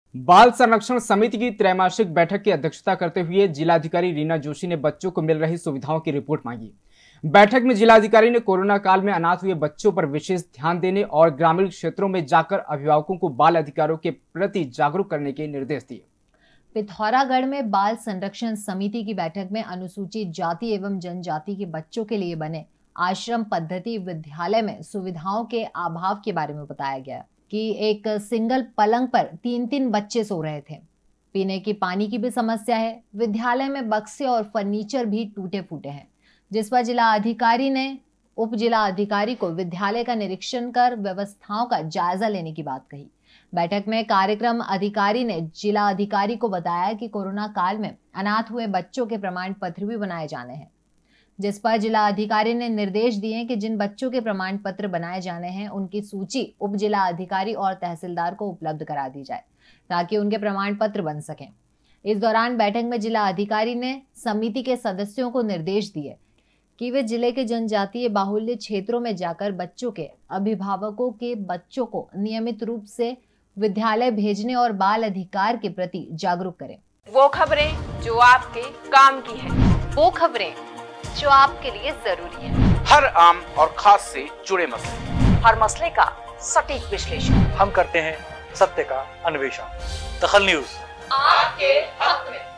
बाल संरक्षण समिति की त्रैमासिक बैठक की अध्यक्षता करते हुए जिलाधिकारी रीना जोशी ने बच्चों को मिल रही सुविधाओं की रिपोर्ट मांगी। बैठक में जिलाधिकारी ने कोरोना काल में अनाथ हुए बच्चों पर विशेष ध्यान देने और ग्रामीण क्षेत्रों में जाकर अभिभावकों को बाल अधिकारों के प्रति जागरूक करने के निर्देश दिए। पिथौरागढ़ में बाल संरक्षण समिति की बैठक में अनुसूचित जाति एवं जनजाति के बच्चों के लिए बने आश्रम पद्धति विद्यालय में सुविधाओं के अभाव के बारे में बताया गया कि एक सिंगल पलंग पर 3-3 बच्चे सो रहे थे। पीने की पानी की भी समस्या है। विद्यालय में बक्से और फर्नीचर भी टूटे फूटे हैं, जिस पर जिला अधिकारी ने उप जिला अधिकारी को विद्यालय का निरीक्षण कर व्यवस्थाओं का जायजा लेने की बात कही। बैठक में कार्यक्रम अधिकारी ने जिला अधिकारी को बताया कि कोरोना काल में अनाथ हुए बच्चों के प्रमाण पत्र भी बनाए जाने हैं, जिस पर जिला अधिकारी ने निर्देश दिए कि जिन बच्चों के प्रमाण पत्र बनाए जाने हैं उनकी सूची उप जिला अधिकारी और तहसीलदार को उपलब्ध करा दी जाए ताकि उनके प्रमाण पत्र बन सकें। इस दौरान बैठक में जिला अधिकारी ने समिति के सदस्यों को निर्देश दिए कि वे जिले के जनजातीय बाहुल्य क्षेत्रों में जाकर बच्चों के अभिभावकों के बच्चों को नियमित रूप से विद्यालय भेजने और बाल अधिकार के प्रति जागरूक करें। वो खबरें जो आपके काम की है, वो खबरें जो आपके लिए जरूरी है, हर आम और खास से जुड़े मसले, हर मसले का सटीक विश्लेषण हम करते हैं सत्य का अन्वेषण। दखल न्यूज आपके हक में।